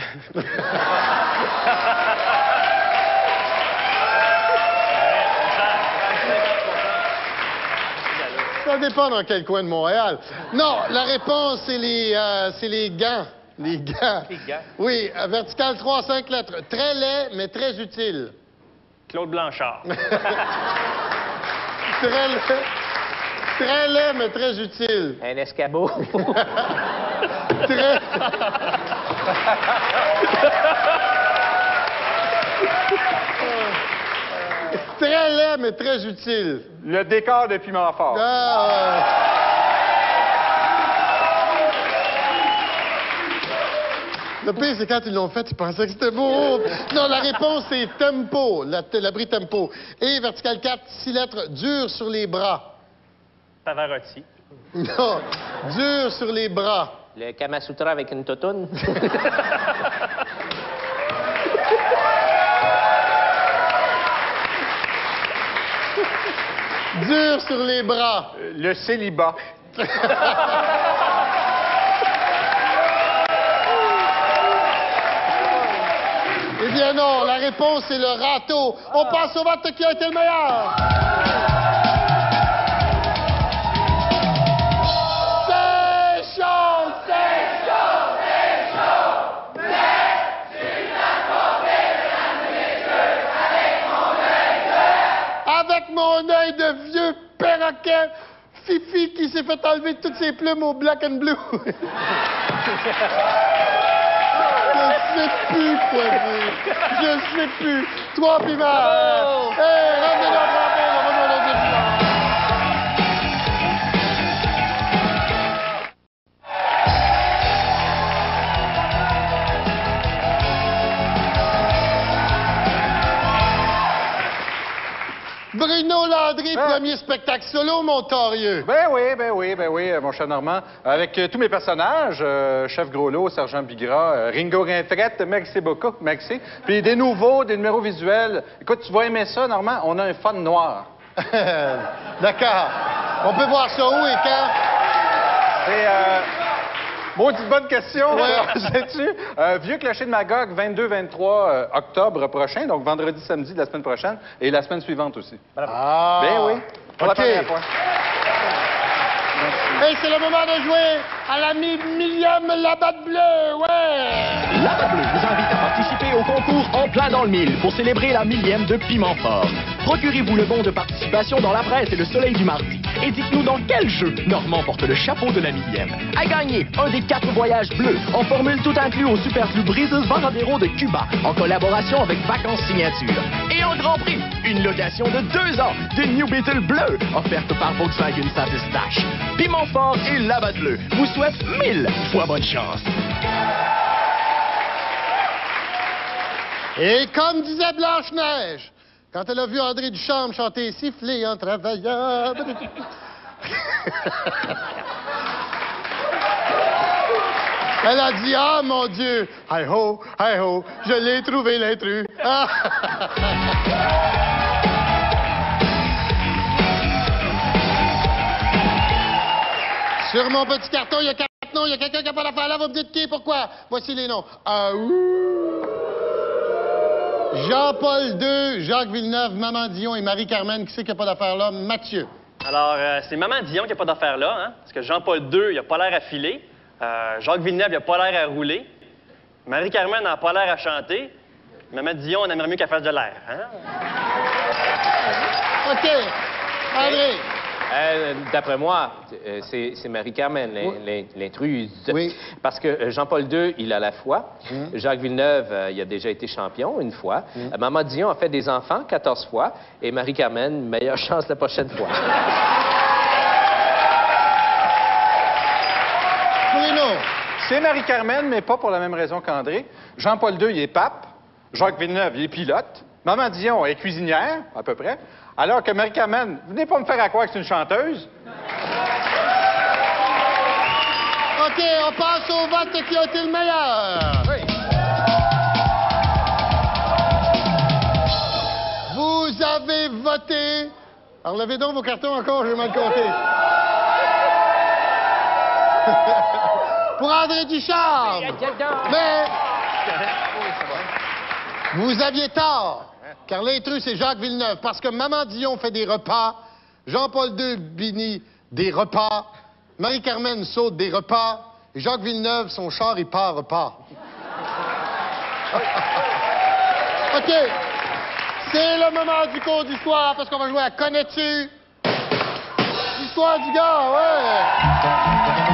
[SPEAKER 2] Ça dépend dans quel coin de Montréal. Non, la réponse, c'est les, euh, c'est les gants. Les gants.
[SPEAKER 3] Les gants.
[SPEAKER 2] Oui, euh, vertical trois, cinq lettres. Très laid, mais très utile.
[SPEAKER 5] Claude Blanchard.
[SPEAKER 2] Très laid. Très laid, mais très utile.
[SPEAKER 3] Un escabeau.
[SPEAKER 2] Très... Très laid, mais très utile.
[SPEAKER 4] Le décor de Piment Fort.
[SPEAKER 2] Ah, ouais. Le pire, c'est quand ils l'ont fait, ils pensaient que c'était beau. Non, la réponse, c'est tempo, la- l'abri tempo. Et vertical quatre, six lettres, dur sur les bras.
[SPEAKER 5] Pavarotti.
[SPEAKER 2] Non, dur sur les bras.
[SPEAKER 3] Le Kamasutra avec une totoune.
[SPEAKER 2] Dur sur les bras.
[SPEAKER 4] Euh, Le célibat.
[SPEAKER 2] Eh bien non, la réponse, c'est le râteau. On passe au vote qui a été le meilleur. C'est chaud, c'est chaud, c'est chaud. Mais tu n'as pas fait, mesdames et messieurs, avec mon œil de... Avec mon œil de vieux perroquet, Fifi qui s'est fait enlever toutes ses plumes au black and blue. Je sais plus quoi dire. Je sais plus. Trois piments.
[SPEAKER 3] Bravo!
[SPEAKER 2] Hey, ramenez-le au bravo, on va voir le deuxième. Bruno Landry,
[SPEAKER 4] Ah.
[SPEAKER 2] premier spectacle solo, Montorieux.
[SPEAKER 4] Ben oui, ben oui, ben oui, euh, mon cher Normand. Avec euh, tous mes personnages, euh, Chef Groslo, Sergent Bigra, euh, Ringo Rintrette, merci beaucoup, merci. Puis des nouveaux, des numéros visuels. Écoute, tu vas aimer ça, Normand, on a un fun noir.
[SPEAKER 2] D'accord. On peut voir ça où et quand?
[SPEAKER 4] C'est... Euh... Maudite bonne question,
[SPEAKER 2] Ouais.
[SPEAKER 4] alors, sais-tu? Euh, Vieux Clocher de Magog, vingt-deux vingt-trois euh, octobre prochain, donc vendredi, samedi de la semaine prochaine, et la semaine suivante aussi.
[SPEAKER 2] Ah.
[SPEAKER 4] Ben oui, pour la
[SPEAKER 2] OK.
[SPEAKER 4] première fois.
[SPEAKER 2] Hey, c'est le moment de jouer à la mi- millième Labatte Bleue, ouais!
[SPEAKER 6] La Batte Bleue vous invite à participer au concours En plein dans le mille pour célébrer la millième de Piment Fort. Procurez-vous le bon de participation dans la presse et le soleil du mardi. Et dites-nous dans quel jeu Normand porte le chapeau de la millième. À gagner un des quatre voyages bleus en formule tout inclus au Superflu Breezes Varadero de Cuba en collaboration avec Vacances Signature. Et en grand prix, une location de deux ans d'une New Beetle bleue offerte par Volkswagen Saint-Eustache. Piment Fort et La Batte Bleue vous souhaitent mille fois bonne chance.
[SPEAKER 2] Et comme disait Blanche-Neige, quand elle a vu André Duchamp chanter Siffler en travaillant... Elle a dit, ah, mon Dieu, hi ho, hi ho, je l'ai trouvé l'intrus. Ah. Sur mon petit carton, il y a quatre noms. Il y a quelqu'un qui n'a pas l'affaire là. Vous me dites qui, pourquoi? Voici les noms. Ah, ouh. Jean-Paul deux, Jacques Villeneuve, Maman Dion et Marie-Carmen. Qui c'est qui n'a pas d'affaire là? Mathieu.
[SPEAKER 5] Alors, euh, c'est Maman Dion qui n'a pas d'affaire là, hein? Parce que Jean-Paul deux, il a pas l'air à filer. Euh, Jacques Villeneuve, il a pas l'air à rouler. Marie-Carmen n'a pas l'air à chanter. Maman Dion, on aimerait mieux qu'elle fasse de l'air, hein?
[SPEAKER 2] OK. André.
[SPEAKER 3] Euh, D'après moi, euh, c'est c'est Marie-Carmen, l'in- l'in- l'intruse.
[SPEAKER 2] Oui.
[SPEAKER 3] Parce que euh, Jean-Paul deux, il a la foi.
[SPEAKER 2] Hum.
[SPEAKER 3] Jacques Villeneuve, euh, il a déjà été champion une fois. Euh, Maman Dion a fait des enfants quatorze fois. Et Marie-Carmen, meilleure chance la prochaine fois.
[SPEAKER 2] Bruno.
[SPEAKER 4] C'est Marie-Carmen, mais pas pour la même raison qu'André. Jean-Paul deux, il est pape. Jacques Villeneuve, il est pilote. Maman Dion est cuisinière, à peu près. Alors que Marie-Carmen, venez pas me faire à croire que c'est une chanteuse.
[SPEAKER 2] OK, on passe au vote qui a été le meilleur. Vous avez voté. Enlevez donc vos cartons encore, je vais mal compter. Pour André Ducharme. Mais vous aviez tort, car l'intrus, c'est Jacques Villeneuve, parce que Maman Dion fait des repas, Jean-Paul deux Bini des repas, Marie-Carmen saute des repas, et Jacques Villeneuve, son char, il part repas. OK. C'est le moment du cours d'histoire, parce qu'on va jouer à Connais-tu? L'histoire du gars, ouais.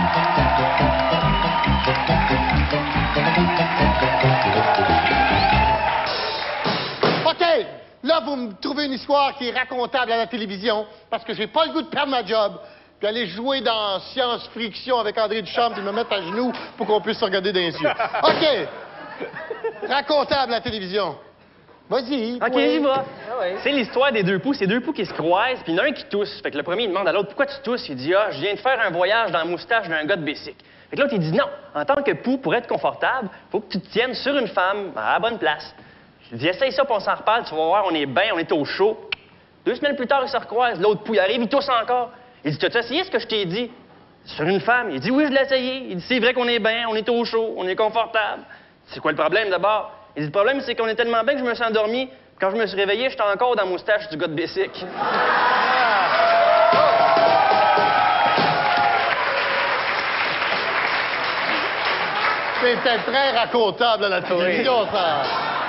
[SPEAKER 2] OK. Là, vous me trouvez une histoire qui est racontable à la télévision, parce que j'ai pas le goût de perdre ma job, puis aller jouer dans Science Friction avec André Duchamp, puis me mettre à genoux pour qu'on puisse se regarder dans les yeux. OK. Racontable à la télévision. Vas-y.
[SPEAKER 5] OK,
[SPEAKER 2] oui.
[SPEAKER 5] j'y vais. C'est l'histoire des deux poux. C'est deux poux qui se croisent, puis il y en a un qui tousse. Fait que le premier, il demande à l'autre, pourquoi tu tousses? Il dit, ah, je viens de faire un voyage dans la moustache d'un gars de Bessic. Fait que l'autre, il dit, non, en tant que poux, pour être confortable, faut que tu te tiennes sur une femme à la bonne place. Je dis, essaye ça, puis on s'en reparle, tu vas voir, on est bien, on est au chaud. Deux semaines plus tard, ils se recroisent. L'autre poux, il arrive, il tousse encore. Il dit, t'as-tu essayé ce que je t'ai dit? Sur une femme. Il dit, oui, je l'ai essayé. Il dit, c'est vrai qu'on est bien, on est au chaud, on est confortable. C'est quoi le problème d'abord? Il dit, le problème, c'est qu'on est tellement bien que je me suis endormi. Quand je me suis réveillé, j'étais encore dans la moustache du gars de Bessic.
[SPEAKER 2] C'était très racontable à la télévision, ça.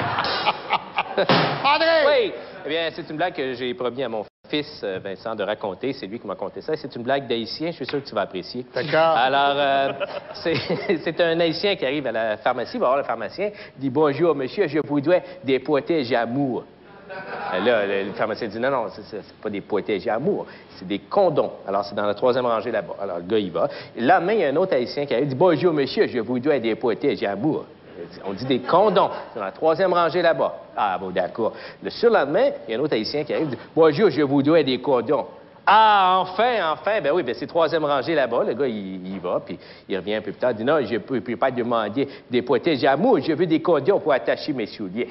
[SPEAKER 2] André!
[SPEAKER 3] Oui! Eh bien, c'est une blague que j'ai promis à mon fils euh, Vincent de raconter. C'est lui qui m'a conté ça. C'est une blague d'haïtien. Je suis sûr que tu vas apprécier.
[SPEAKER 2] D'accord.
[SPEAKER 3] Alors, euh, c'est c'est un haïtien qui arrive à la pharmacie. Il va voir le pharmacien. Il dit, bonjour, monsieur, je vous dois des protèges amour. Là, le, le pharmacien dit, non, non, c'est pas des protèges amour, c'est des condoms. Alors, c'est dans la troisième rangée là-bas. Alors, le gars, il va. Là, mais il y a un autre haïtien qui arrive. Il dit, bonjour, monsieur, je vous dois des protèges amour. On dit des condoms. C'est dans la troisième rangée là-bas. Ah, bon, d'accord. Le surlendemain, il y a un autre haïtien qui arrive et dit, bonjour, je vous dois des condoms. Ah, enfin, enfin. Ben oui, ben c'est troisième rangée là-bas. Le gars, il, il va, puis il revient un peu plus tard. Il dit, non, je ne peux, peux pas demander des protèges amour. Je veux des condoms pour attacher mes souliers.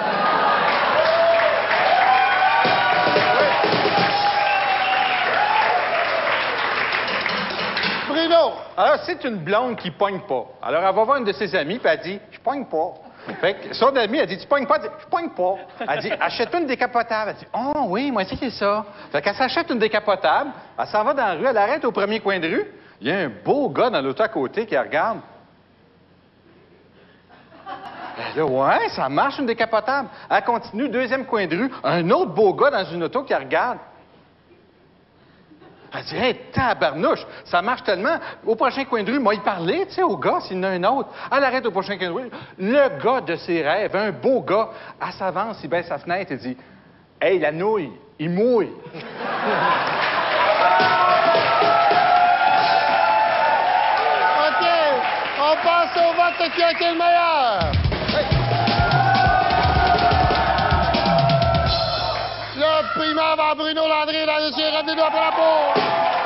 [SPEAKER 2] Bruno!
[SPEAKER 4] Alors, c'est une blonde qui pogne pas. Alors, elle va voir une de ses amies, puis elle dit, je pogne pas. Fait que son amie, elle dit, tu pognes pas? Elle dit, je pogne pas. Elle dit, achète-toi une décapotable. Elle dit, oh oui, moi aussi, c'est ça. Fait qu'elle s'achète une décapotable, elle s'en va dans la rue, elle arrête au premier coin de rue. Il y a un beau gars dans l'auto à côté qui la regarde. Ben là, ouais, ça marche une décapotable. Elle continue, deuxième coin de rue, un autre beau gars dans une auto qui la regarde. Elle dit, hey, tabarnouche, ça marche tellement. Au prochain coin de rue, moi, il parlait, tu sais, au gars, s'il y en a un autre. Elle arrête au prochain coin de rue. Le gars de ses rêves, un beau gars, elle s'avance, il baisse sa fenêtre et dit, hey, la nouille, il mouille.
[SPEAKER 2] OK, on passe au vote qui a été le meilleur. Le primaire va Bruno Landry, la deuxième, ramenez-nous après la pause.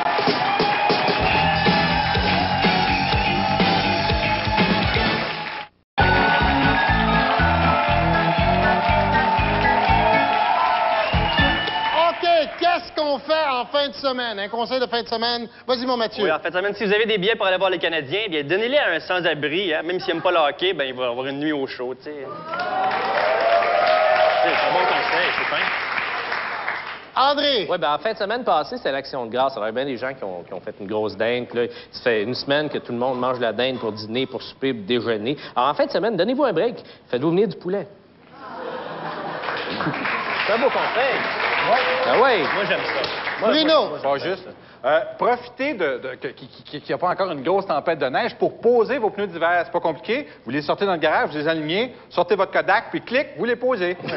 [SPEAKER 2] OK, qu'est-ce qu'on fait en fin de semaine? Un conseil de fin de semaine? Vas-y, mon Mathieu.
[SPEAKER 5] Oui, en fin de semaine, si vous avez des billets pour aller voir les Canadiens, bien, donnez-les à un sans-abri. Hein? Même s'il n'aime pas le hockey, ben, il va avoir une nuit au chaud, tu sais. c'est un bon conseil, c'est fin.
[SPEAKER 2] André!
[SPEAKER 3] Oui, ben en fin de semaine passée, c'était l'Action de grâce. Alors, il y a bien des gens qui ont, qui ont fait une grosse dinde. Puis là, ça fait une semaine que tout le monde mange la dinde pour dîner, pour souper, pour déjeuner. Alors, en fin de semaine, donnez-vous un break. Faites-vous venir du poulet. C'est un beau conseil.
[SPEAKER 5] Oui.
[SPEAKER 3] Ben oui.
[SPEAKER 5] Moi, j'aime ça.
[SPEAKER 3] Moi,
[SPEAKER 2] Bruno!
[SPEAKER 4] Pas juste. Euh, profitez de, de, que- qu'il n'y a pas encore une grosse tempête de neige pour poser vos pneus d'hiver. C'est pas compliqué. Vous les sortez dans le garage, vous les alignez, sortez votre Kodak, puis clic, vous les posez.
[SPEAKER 2] OK.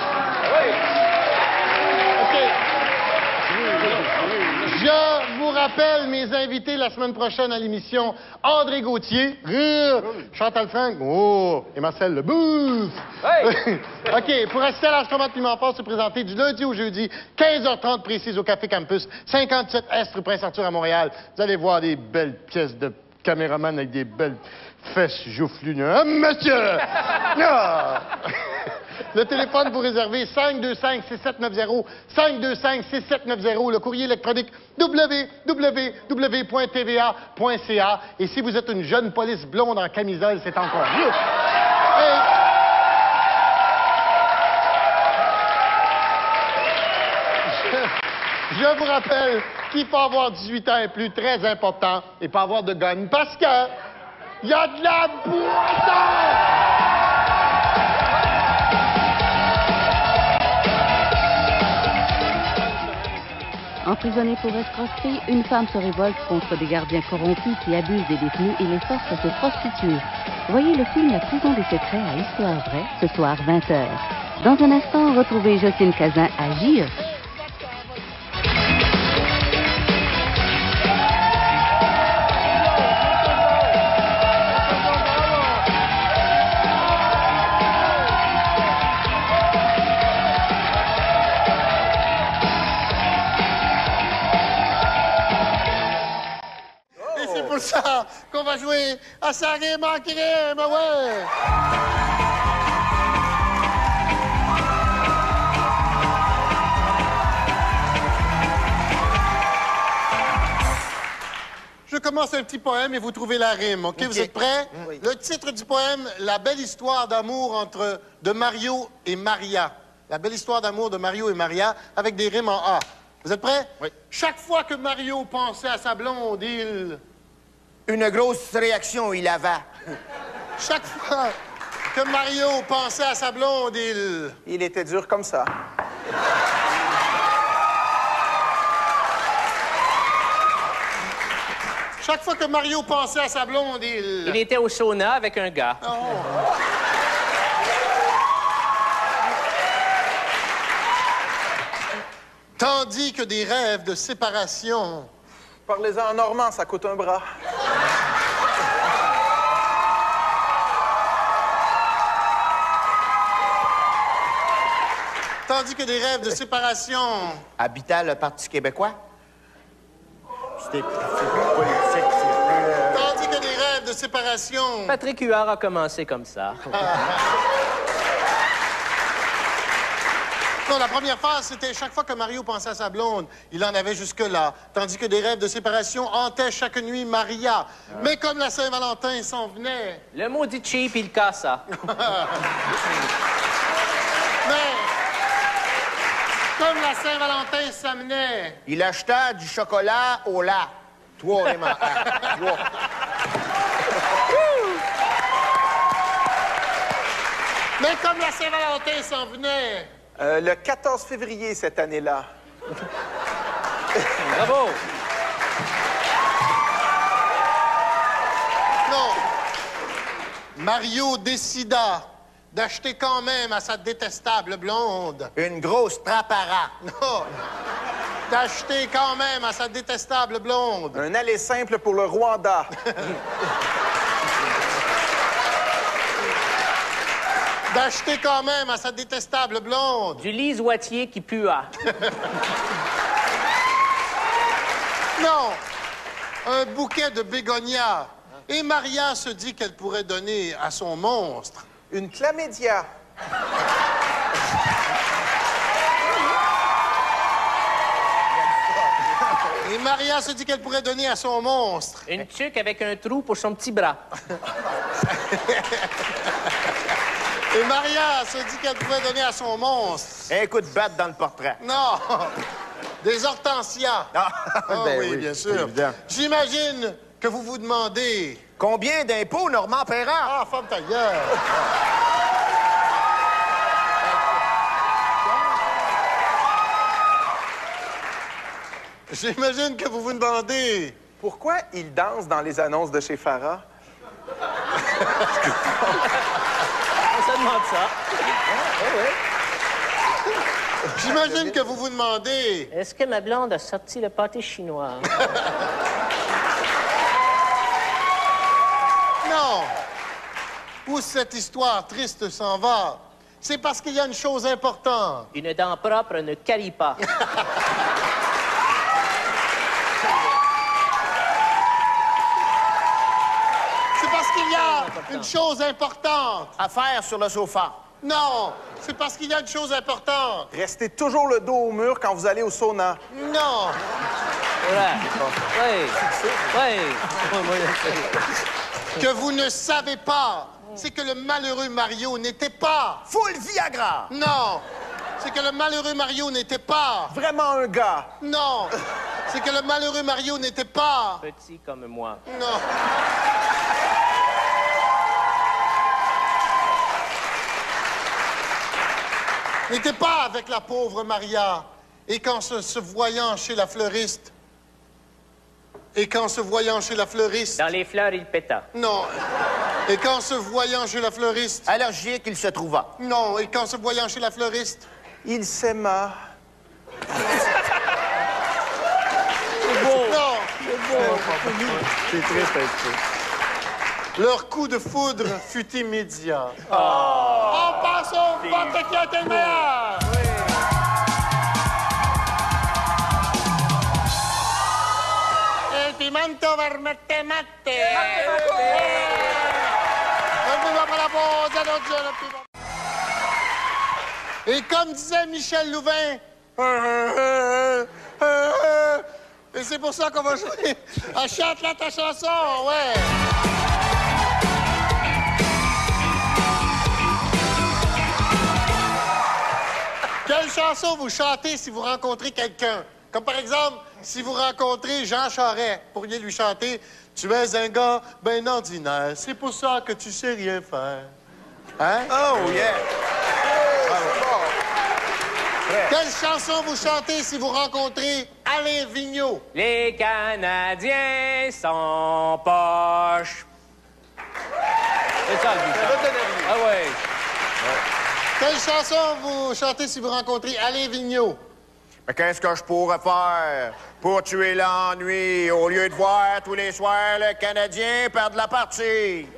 [SPEAKER 2] Je vous rappelle mes invités la semaine prochaine à l'émission. André Gauthier, rire, Chantal Frank, oh, et Marcel Leboeuf.
[SPEAKER 3] Hey!
[SPEAKER 2] OK, pour assister à l'enregistrement de Piment Fort, se présenter du lundi au jeudi, quinze heures trente précise au Café Campus, cinquante-sept Est rue Prince-Arthur à Montréal. Vous allez voir des belles pièces de caméraman avec des belles fesses joufflues. Ah, monsieur! Ah! Le téléphone pour réserver, cinq deux cinq, six sept neuf zéro, cinq deux cinq, six sept neuf zéro. Le courrier électronique, w w w point t v a point c a. Et si vous êtes une jeune police blonde en camisole, c'est encore mieux. Et... Je, je vous rappelle qu'il faut avoir dix-huit ans et plus, très important, et pas avoir de gun, parce que il y a de la boisson!
[SPEAKER 12] Emprisonnée pour escroquerie, une femme se révolte contre des gardiens corrompus qui abusent des détenus et les forcent à se prostituer. Voyez le film La prison des secrets à Histoire vraie, ce soir vingt heures. Dans un instant, retrouvez Jocelyne Cazin à J E.
[SPEAKER 2] C'est pour ça qu'on va jouer à ça rime en crime, ouais! Je commence un petit poème et vous trouvez la rime, OK? Vous êtes prêts? Oui. Le titre du poème, La belle histoire d'amour entre de Mario et Maria. La belle histoire d'amour de Mario et Maria avec des rimes en A. Vous êtes prêts? Oui. Chaque fois que Mario pensait à sa blonde, il...
[SPEAKER 13] Une grosse réaction, il avait.
[SPEAKER 2] Chaque fois que Mario pensait à sa blonde, il...
[SPEAKER 13] Il était dur comme ça.
[SPEAKER 2] Chaque fois que Mario pensait à sa blonde, il...
[SPEAKER 3] Il était au sauna avec un gars.
[SPEAKER 2] Oh. Tandis que des rêves de séparation...
[SPEAKER 13] Parlez-en en normand, ça coûte un bras.
[SPEAKER 2] Tandis que des rêves de séparation...
[SPEAKER 13] Habitait le Parti québécois?
[SPEAKER 2] C'était plus politique, c'est plus... Tandis que des rêves de séparation...
[SPEAKER 3] Patrick Huard a commencé comme ça.
[SPEAKER 2] Non, la première phase, c'était chaque fois que Mario pensait à sa blonde, il en avait jusque-là. Tandis que des rêves de séparation hantaient chaque nuit Maria. Ah. Mais comme la Saint-Valentin s'en venait...
[SPEAKER 3] Le maudit cheap, il cassa.
[SPEAKER 2] Mais... Comme la Saint-Valentin s'amenait...
[SPEAKER 13] Il acheta du chocolat au lait. Toi, vraiment. Toi.
[SPEAKER 2] Mais comme la Saint-Valentin s'en venait...
[SPEAKER 13] Euh, le quatorze février cette année-là.
[SPEAKER 3] Bravo!
[SPEAKER 2] Non. Mario décida d'acheter quand même à sa détestable blonde...
[SPEAKER 13] Une grosse trapara.
[SPEAKER 2] Non. D'acheter quand même à sa détestable blonde...
[SPEAKER 13] Un aller simple pour le Rwanda.
[SPEAKER 2] D'acheter quand même à sa détestable blonde...
[SPEAKER 3] Du lisoitier qui pua.
[SPEAKER 2] Non! Un bouquet de bégonias. Et Maria se dit qu'elle pourrait donner à son monstre...
[SPEAKER 13] Une chlamydia.
[SPEAKER 2] Et Maria se dit qu'elle pourrait donner à son monstre...
[SPEAKER 3] Une tuque avec un trou pour son petit bras.
[SPEAKER 2] Et Maria se dit qu'elle pourrait donner à son monstre.
[SPEAKER 13] Un coup de batte dans le portrait.
[SPEAKER 2] Non! Des hortensias.
[SPEAKER 13] Ah,
[SPEAKER 2] Ah
[SPEAKER 13] ben
[SPEAKER 2] oui,
[SPEAKER 13] oui,
[SPEAKER 2] bien
[SPEAKER 13] c'est
[SPEAKER 2] sûr.
[SPEAKER 13] évident.
[SPEAKER 2] J'imagine que vous vous demandez...
[SPEAKER 13] Combien d'impôts, Normand Perrin?
[SPEAKER 2] Ah, femme ta gueule! J'imagine que vous vous demandez...
[SPEAKER 14] Pourquoi il danse dans les annonces de chez Farah?
[SPEAKER 3] On se demande ça.
[SPEAKER 2] J'imagine que vous vous demandez...
[SPEAKER 3] Est-ce que ma blonde a sorti le pâté chinois?
[SPEAKER 2] Non! Où cette histoire triste s'en va, c'est parce qu'il y a une chose importante.
[SPEAKER 3] Une dent propre ne carie pas.
[SPEAKER 2] C'est parce qu'il y a une chose importante.
[SPEAKER 13] À faire sur le sofa.
[SPEAKER 2] Non! C'est parce qu'il y a une chose importante.
[SPEAKER 14] Restez toujours le dos au mur quand vous allez au sauna.
[SPEAKER 2] Non!
[SPEAKER 3] Oui. Oui.
[SPEAKER 2] Que vous ne savez pas, c'est que le malheureux Mario n'était pas...
[SPEAKER 13] Full Viagra!
[SPEAKER 2] Non! C'est que le malheureux Mario n'était pas...
[SPEAKER 14] Vraiment un gars.
[SPEAKER 2] Non! C'est que le malheureux Mario n'était pas...
[SPEAKER 3] Petit comme moi.
[SPEAKER 2] Non! N'était pas avec la pauvre Maria. Et qu'en se, se voyant chez la fleuriste... Et qu'en se voyant chez la fleuriste...
[SPEAKER 3] Dans les fleurs, il péta.
[SPEAKER 2] Non. Et qu'en se voyant chez la fleuriste...
[SPEAKER 13] Allergique, il se trouva.
[SPEAKER 2] Non. Et qu'en se voyant chez la fleuriste...
[SPEAKER 14] Il s'aima.
[SPEAKER 2] Non.
[SPEAKER 14] C'est triste un peu.
[SPEAKER 2] Leur coup de foudre fut immédiat. Oh. On passe au vote qui a été le meilleur! El pimento vermette matte! Et comme disait Michel Louvain, et c'est pour ça qu'on va jouer à Chante là ta chanson, ouais! Quelle chanson vous chantez si vous rencontrez quelqu'un? Comme par exemple, si vous rencontrez Jean Charest, pourriez lui chanter « Tu es un gars ben ordinaire, c'est pour ça que tu sais rien faire. » Hein?
[SPEAKER 14] Oh, yeah!
[SPEAKER 2] Quelle chanson vous chantez si vous rencontrez Alain Vigneault?
[SPEAKER 3] Les Canadiens sont poches. C'est ça, le but. Ah ouais.
[SPEAKER 2] Quelle chanson vous chantez si vous rencontrez Alain Vigneault?
[SPEAKER 13] Mais qu'est-ce que je pourrais faire pour tuer l'ennui au lieu de voir tous les soirs le Canadien perdre la partie?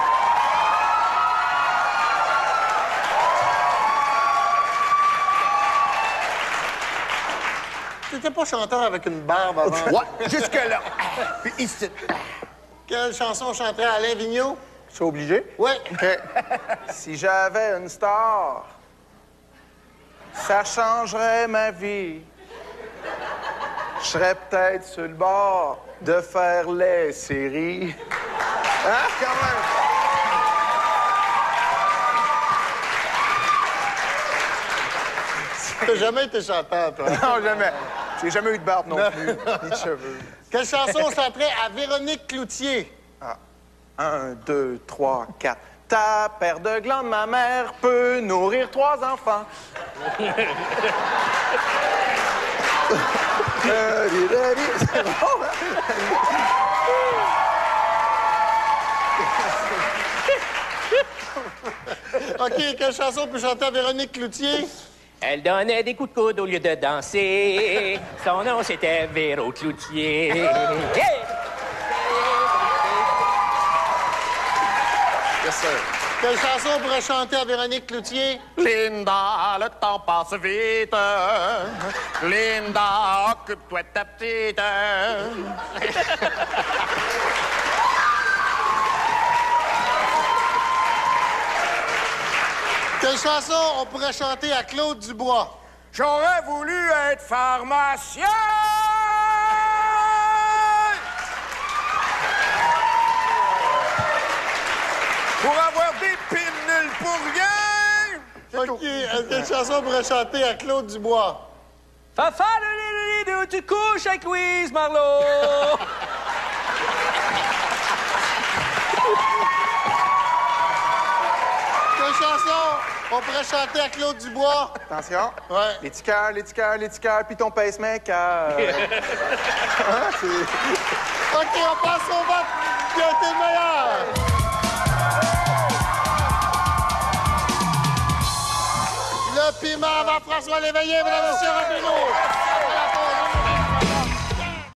[SPEAKER 2] T'étais pas chanteur avec une barbe avant?
[SPEAKER 13] Ouais, jusque-là. Puis ici.
[SPEAKER 2] Quelle chanson chanterait Alain Vigneault?
[SPEAKER 14] Je suis obligé?
[SPEAKER 2] Oui.
[SPEAKER 14] OK. Si j'avais une star, ça changerait ma vie. Je serais peut-être sur le bord de faire les séries. Hein, quand même?
[SPEAKER 2] T'as jamais été chanteur, toi?
[SPEAKER 14] Non, jamais. J'ai jamais eu de barbe non plus, ni de cheveux.
[SPEAKER 2] Quelle chanson chanterait à Véronique Cloutier?
[SPEAKER 14] Ah. Un, deux, trois, quatre. Ta paire de glandes, ma mère, peut nourrir trois enfants. C'est bon, hein?
[SPEAKER 2] OK, quelle chanson peut chanter à Véronique Cloutier?
[SPEAKER 3] Elle donnait des coups de coude au lieu de danser. Son nom, c'était Véro Cloutier. Hey!
[SPEAKER 14] Yes, sir.
[SPEAKER 2] Quelle chanson pourrait chanter à Véronique Cloutier?
[SPEAKER 13] Linda, le temps passe vite. Linda, occupe-toi de ta petite.
[SPEAKER 2] Quelle chanson on pourrait chanter à Claude Dubois?
[SPEAKER 13] J'aurais voulu être pharmacien. Pour avoir des pilules pour rien.
[SPEAKER 2] OK, est-ce quelle chanson pourrait chanter à Claude Dubois?
[SPEAKER 15] Fafa le d'où tu couches avec Louise Marlowe.
[SPEAKER 2] Quelle chanson on pourrait chanter à Claude Dubois?
[SPEAKER 14] Attention.
[SPEAKER 2] Ouais.
[SPEAKER 14] Les petits cœurs, les petits cœurs, les petits cœurs, puis ton pacemaker. Hein, c'est...
[SPEAKER 2] OK, on passe au vote qui a été le meilleur. Le piment avant François Léveillé, mesdames et messieurs, Rapino.